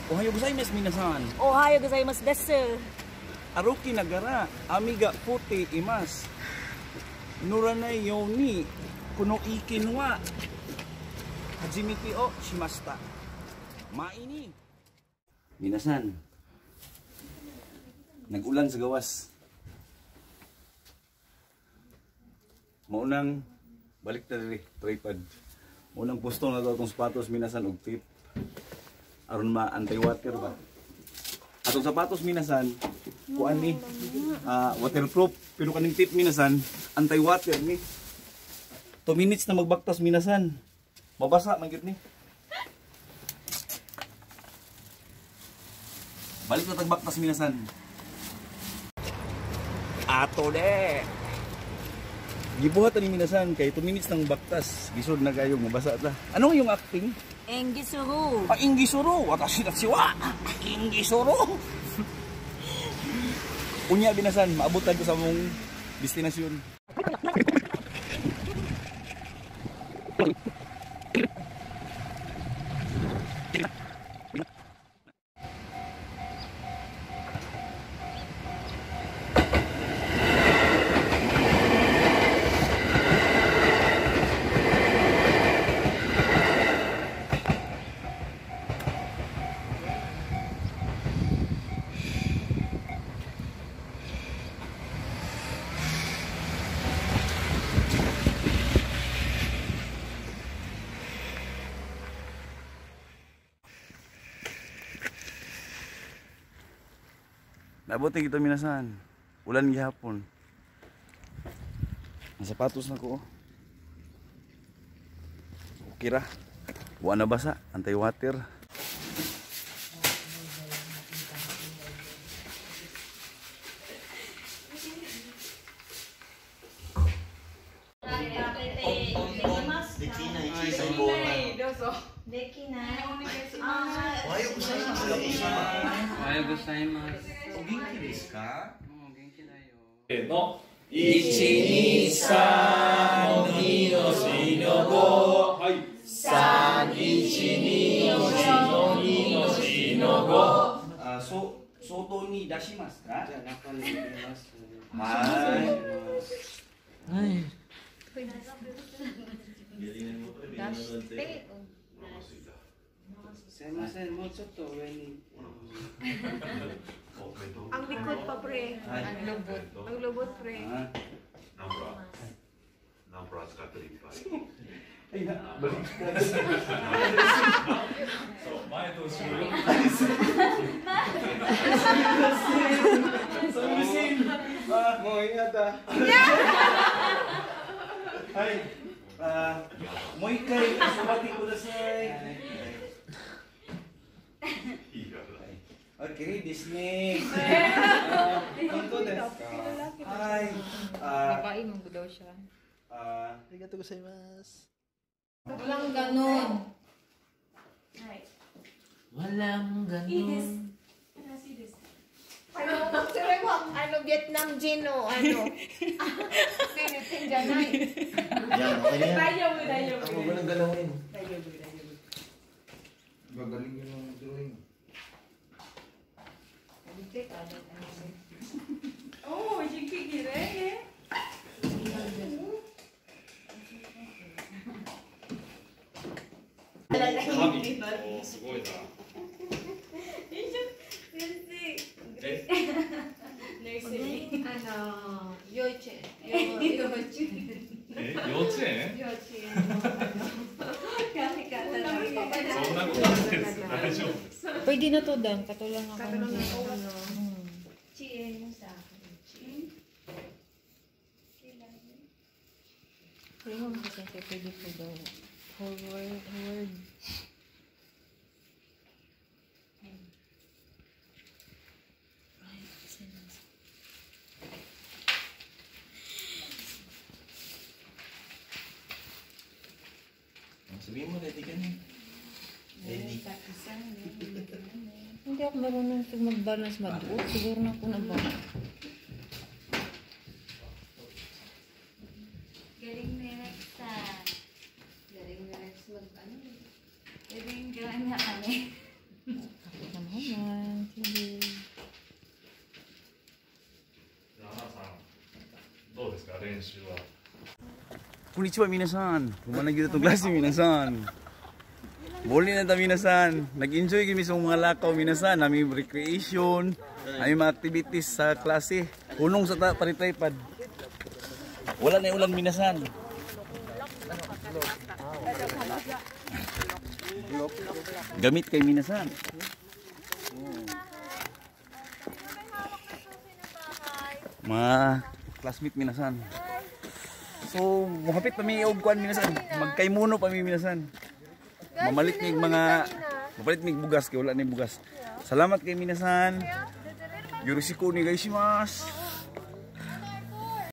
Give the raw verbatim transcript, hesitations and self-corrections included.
Ohayo gozaimasu minasan. Ohayo gozaimasu desu. Aruki nagara, amiga puti imas. Nuranai yoni, kuno ikin wa. Hajimiti o shimashita. Maini. Minasan. Nag-ulan sa gawas. Maunang balik na rin, tripod. Maunang pusto na daw itong sapatos minasan og tip. Aron ma anti-water ba? Atong sapatos minasan, kuan ni uh, waterproof, pero kaning tip minasan, anti-water ni. two minutes na magbaktas minasan. Mabasa man gyud ni. Balik na tagbaktas minasan. Ato de. Gibuhat ni minasan kay two minutes nang baktas. Gisod na kayo mabasa ta. Ano yung acting? Engisuru. Ah, Engisuru. Watashi tatsu wa Engisuru. Unya binasan, maabot tayo sa mong destinasyon. Nabuti kita minasan. Ulan gihapon. Ang sapatos na ko. Okay ra. Wa na basa, anti-water. No. ichi, ni, san, ni no shi no go. san, ichi, ni no shi no ni no shi no go. Ah, so, soto ni dashimasu ka? Hai. Hai. Semasen, mo chotto uwe ni. Ang likod pa, pre. Ang lubot. Ang lubot, pre. Nambra. Nambra使ってるいっぱい。 Ay, na, balik ka. So, 前と後ろよ。 Sa misin. Ah, mo ingata. Hai. Ah, mo ikay sumati kudasai. Okay, Disney. Ah, konto desu ka? Hai. Ah, Babae mo daw siya. ah, Arigatou gozaimasu. Walang ganon. Walang ganon. Ano, sure mo, ano, Vietnam Gino, ano. Philippine Janay. Yan, okay na yan. Tayo mo, tayo mo. Ako ba nang galawin? Tayo mo, tayo mo. Gagaling yun ang drawing. Oh, jikigire, eh. Oh, すごいな。え？ Nursery. Ano, yoche. Yoche. え、幼稚園？ Yoche. そんなことないです。大丈夫です。 Pwede na to, Dan. Katulang ako. Katulong ng- ako, ano. Hmm. Chien yung sa akin. Chien. Kaya mo kasi siya pwede po daw. Forward, forward. Sabihin mo, ready ka na. Ready. Hindi ako marunong pag mag-balance maduot. Siguro na ako na ba? Galing ni Rexa. Galing ni Rex mag ano. Galing galing na kami. Kapit naman Konnichiwa minasan. Kumana gyud itong klase minasan. Boli na ta minasan. Nag-enjoy kami sa mga lakaw minasan, nami recreation, nami mga activities sa klase. Unong sa ta paritripad. Wala na ulan minasan. Gamit kay minasan. Mga classmate minasan. So, mahapit pa mi og kuan minasan. Magkaymuno pa mi minasan. Mamalit mig mga mapalit mig bugas kay wala ni bugas. Salamat kay minasan. Yoroshiku onegaishimasu.